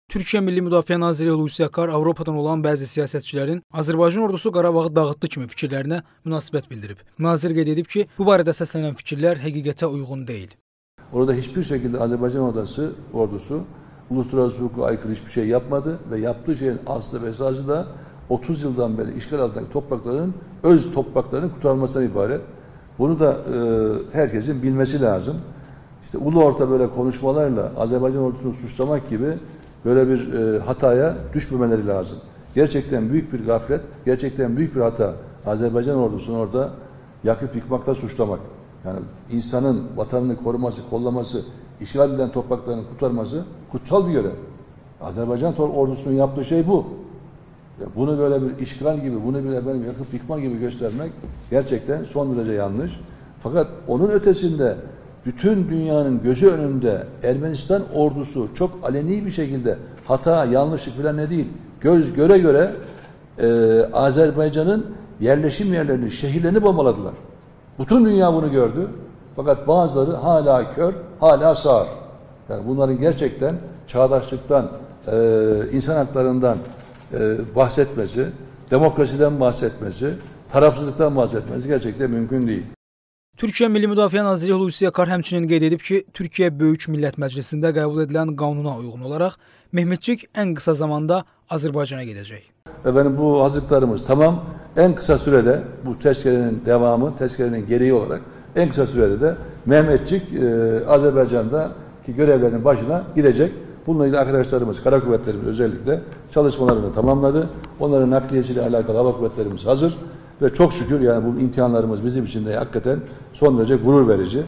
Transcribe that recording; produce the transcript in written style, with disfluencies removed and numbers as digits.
Türkiyə Milli Müdafiə Naziri Hulusi Akar Avropadan olan bəzi siyasətçilərin Azərbaycan ordusu Qarabağı dağıtdı kimi fikirlərinə münasibət bildirib. Nazir qeyd edib ki, bu barədə səslənən fikirlər həqiqətə uyğun deyil. Orada hiçbir şekilde Azerbaycan ordusu uluslararası hukuka aykırı hiçbir şey yapmadı ve yaptığı şeyin aslı ve esası da 30 yıldan beri işgal altındaki toprakların öz topraklarının kurtarılmasından ibaret. Bunu da herkesin bilmesi lazım. İşte ulu orta böyle konuşmalarla Azerbaycan ordusunu suçlamak gibi böyle bir hataya düşmemeleri lazım. Gerçekten büyük bir gaflet, gerçekten büyük bir hata Azerbaycan ordusunu orada yakıp yıkmakla suçlamak. Yani insanın vatanını koruması, kollaması, işgal edilen topraklarını kurtarması kutsal bir görev. Azerbaycan ordusunun yaptığı şey bu. Bunu böyle bir işgal gibi, bunu bir yakıp yıkma gibi göstermek gerçekten son derece yanlış. Fakat onun ötesinde bütün dünyanın gözü önünde Ermenistan ordusu çok aleni bir şekilde hata, yanlışlık falan ne değil, göz göre göre Azerbaycan'ın yerleşim yerlerini, şehirlerini bombaladılar. Bütün dünya bunu gördü. Fakat bazıları hala kör, hala sağır. Yani bunların gerçekten çağdaşlıktan, insan haklarından bahsetmesi, demokrasiden bahsetmesi, tarafsızlıktan bahsetmesi gerçekten mümkün değil. Türkiyə Milli Müdafiə Naziri Hulusi Akar həmçinin qeyd edib ki, Türkiyə Böyük Millət Məclisində qəbul edilən qanuna uyğun olaraq Mehmetçik ən qısa zamanda Azərbaycana gedəcək. Efendim bu hazırlıklarımız tamam. En kısa sürede bu tezkerenin devamı, tezkerenin gereği olarak en kısa sürede de Mehmetçik Azerbaycan'daki görevlerinin başına gidecek. Bununla ilgili arkadaşlarımız, kara kuvvetlerimiz özellikle çalışmalarını tamamladı. Onların nakliyesiyle alakalı hava kuvvetlerimiz hazır. Ve çok şükür yani bu imkanlarımız bizim için de hakikaten son derece gurur verici.